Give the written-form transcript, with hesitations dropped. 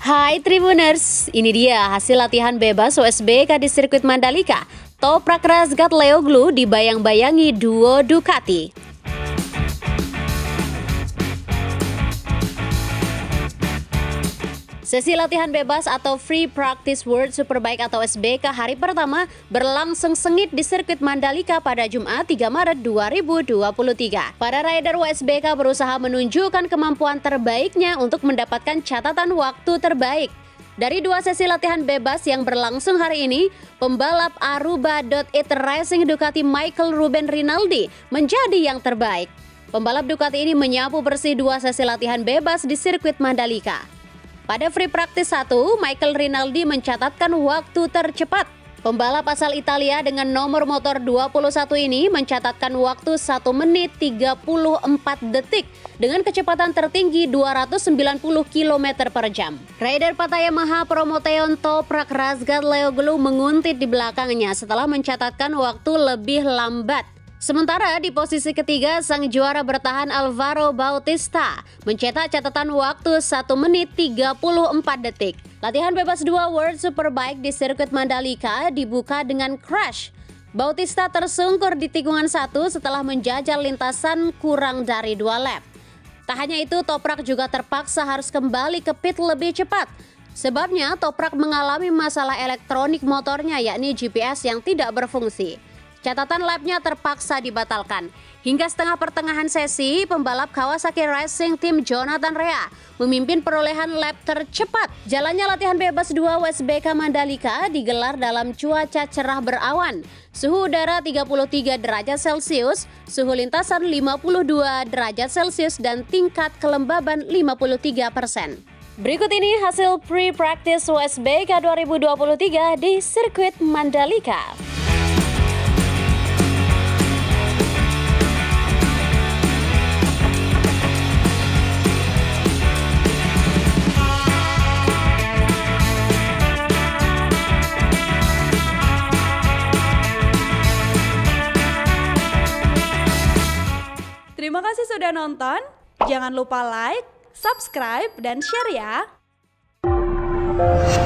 Hai Tribuners, ini dia hasil latihan bebas USBK di sirkuit Mandalika. Toprak Razgat Leoglu dibayang-bayangi duo Ducati. Sesi latihan bebas atau Free Practice World Superbike atau SBK hari pertama berlangsung sengit di sirkuit Mandalika pada Jumat 3 Maret 2023. Para rider WSBK berusaha menunjukkan kemampuan terbaiknya untuk mendapatkan catatan waktu terbaik. Dari dua sesi latihan bebas yang berlangsung hari ini, pembalap Aruba.it Racing Ducati Michael Ruben Rinaldi menjadi yang terbaik. Pembalap Ducati ini menyapu bersih dua sesi latihan bebas di sirkuit Mandalika. Pada Free Practice 1, Michael Rinaldi mencatatkan waktu tercepat. Pembalap asal Italia dengan nomor motor 21 ini mencatatkan waktu 1 menit 34 detik dengan kecepatan tertinggi 290 km per jam. Rider Pata Yamaha Promoteon Toprak Razgat Leoglu menguntit di belakangnya setelah mencatatkan waktu lebih lambat. Sementara di posisi ketiga, sang juara bertahan Alvaro Bautista mencetak catatan waktu 1 menit 34 detik. Latihan bebas 2 World Superbike di sirkuit Mandalika dibuka dengan crash. Bautista tersungkur di tikungan 1 setelah menjajal lintasan kurang dari 2 lap. Tak hanya itu, Toprak juga terpaksa harus kembali ke pit lebih cepat. Sebabnya, Toprak mengalami masalah elektronik motornya, yakni GPS yang tidak berfungsi. Catatan lapnya terpaksa dibatalkan. Hingga setengah pertengahan sesi, pembalap Kawasaki Racing Team Jonathan Rea memimpin perolehan lap tercepat. Jalannya latihan bebas 2 WSBK Mandalika digelar dalam cuaca cerah berawan. Suhu udara 33 derajat Celcius, suhu lintasan 52 derajat Celcius, dan tingkat kelembaban 53%. Berikut ini hasil pre-practice WSBK 2023 di sirkuit Mandalika. Terima kasih sudah nonton. Jangan lupa like, subscribe, dan share ya.